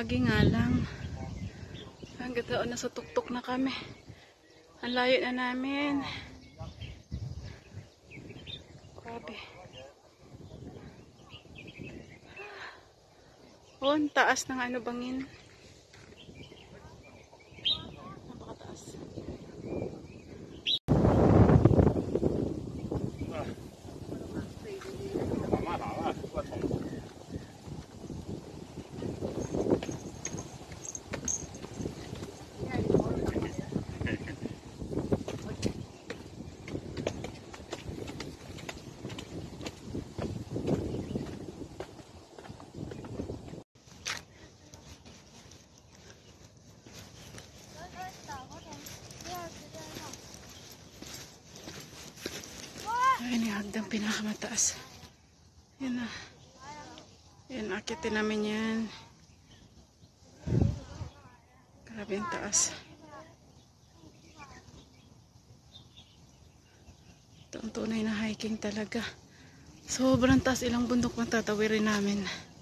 Bahagi nga lang. Hanggang doon nasa tuktok na kami. Ang layo na namin. Grabe. Oh, ang taas ng ano bangin. Napakataas. Ayun yung hagdang pinakamataas. Yan na. Yan, akitin namin yan. Grabe yung taas. Ito ang tunay na hiking talaga. Sobrang taas, ilang bundok matatawirin namin.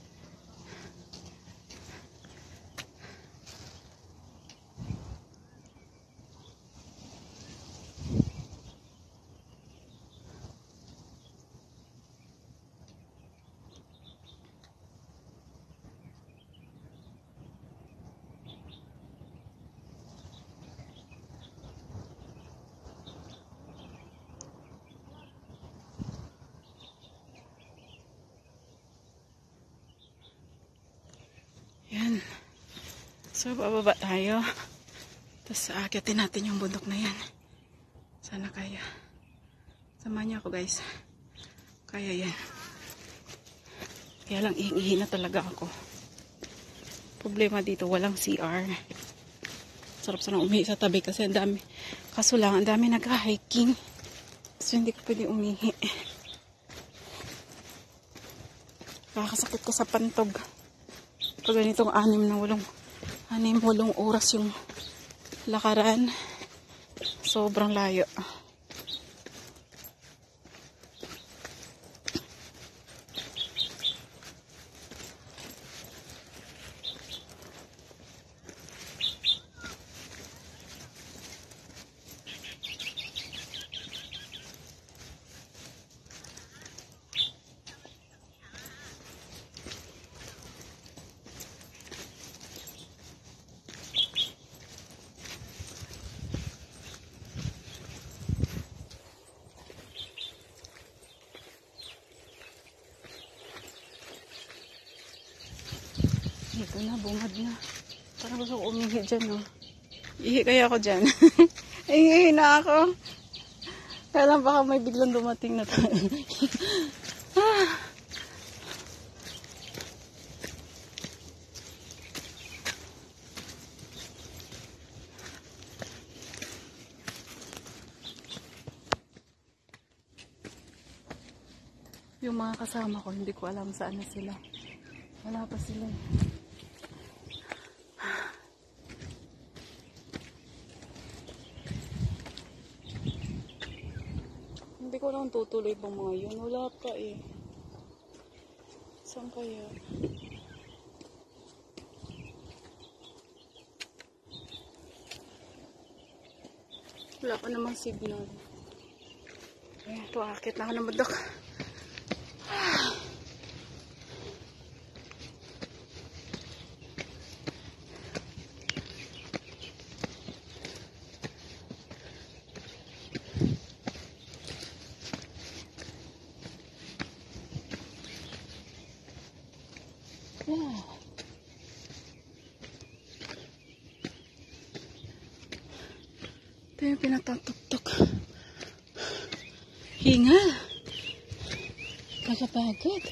Yan. So, bababa tayo. Tapos, aakitin natin yung bundok na yan. Sana kaya. Samahan niyo ako, guys. Kaya yan. Kaya lang, ihing-ihi na talaga ako. Problema dito, walang CR. Sarap sana umihi sa tabi kasi ang dami. Kaso lang, ang dami nag-hiking. So, hindi ko pwede umihi. Kakasakit ko sa pantog. Pag ganitong 6-8 oras yung lakaran, sobrang layo. Ito na, bungad na. Parang gusto ko umihi dyan, no? Ihi kaya ako dyan. Ihi na ako. Kaya lang baka may biglang dumating na tayo. Yung mga kasama ko, hindi ko alam saan na sila. Wala pa sila. Hindi ko lang tutuloy pang mga yun. Wala pa eh. Saan kaya? Wala pa namang signal. Ayan, ito akit na ako ng bundok. Wow. Ito yung pinatatuktok. Hingal. Pagkapagod.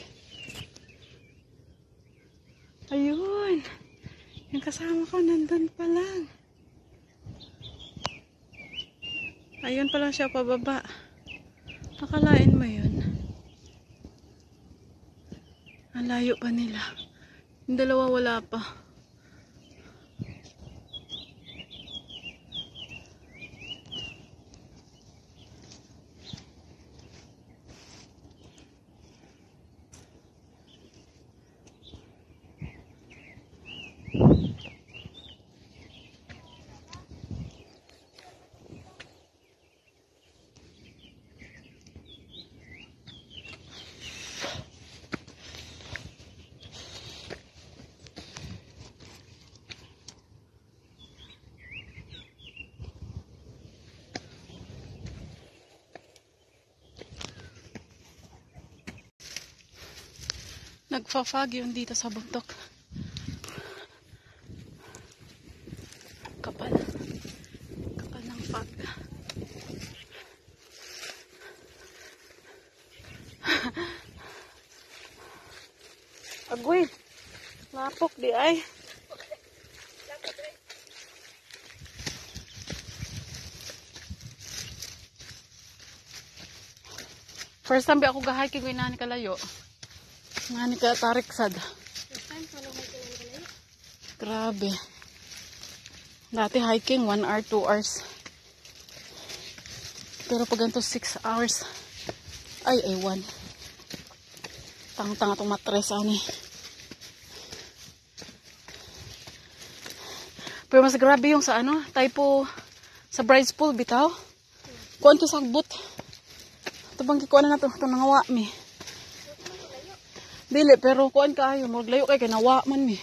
Ayun. Yung kasama ko nandun pa lang. Ayun pa lang siya pababa. Nakalain mo yun. Ang layo pa nila. Yung dalawa wala pa. Nagfa-fog yun dito sa bundok. Kapal. Kapal ng fog. Agoy. Lapok di ay. First time ako ga-hiking ko inani kalayo. Inani ka tariksad. Grabe. Dati hiking 1 hour, 2 hours. Pero pag ganito 6 hours. Ay, 1. Tang-tang itong matres ani. Pero mas grabe yung sa ano, typo sa Bride's Pool bitaw. Kuan to sagbot. Tabang kikuan na to, itong nangawa mi. Dili, pero kuan kaayo, maglayo kay nawa man mi.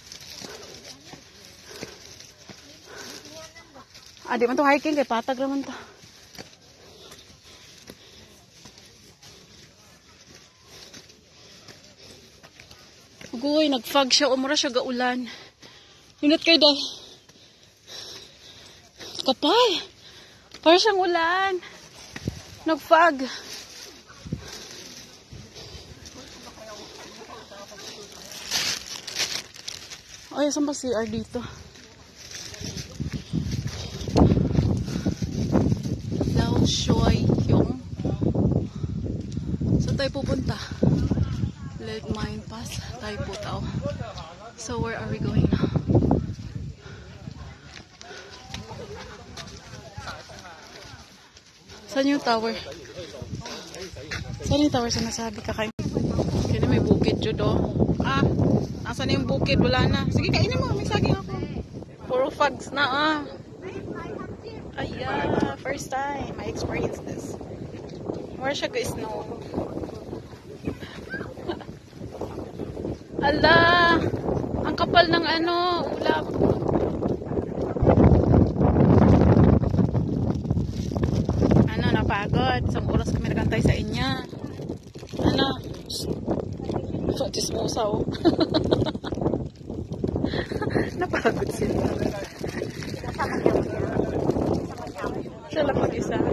Di man to hiking kay patag naman to. Ugoy, nag-fog siya, umura siya gaulan. Yunot kayo daw. Kapal. Para siyang ulan. Nag-fog. Ay, saan ba CR dito? Lao Shui yung. Saan tayo pupunta? Lead Mine Pass. Tayo po tao. So, where are we going now? Saan yung tower? Saan yung tower sinasabi ka kayo? Kaya may bukid dyan o. Asan yung bukid? Wala na. Sige, kainin mo. May saging ako. Puro fogs na Ay, first time I experienced this. More siya guys, no. Ala! Ang kapal ng ulap. Napagod. Isang oras kami nagantay sa inya. Chismosa Napagod sila. Siya lang mag-isa.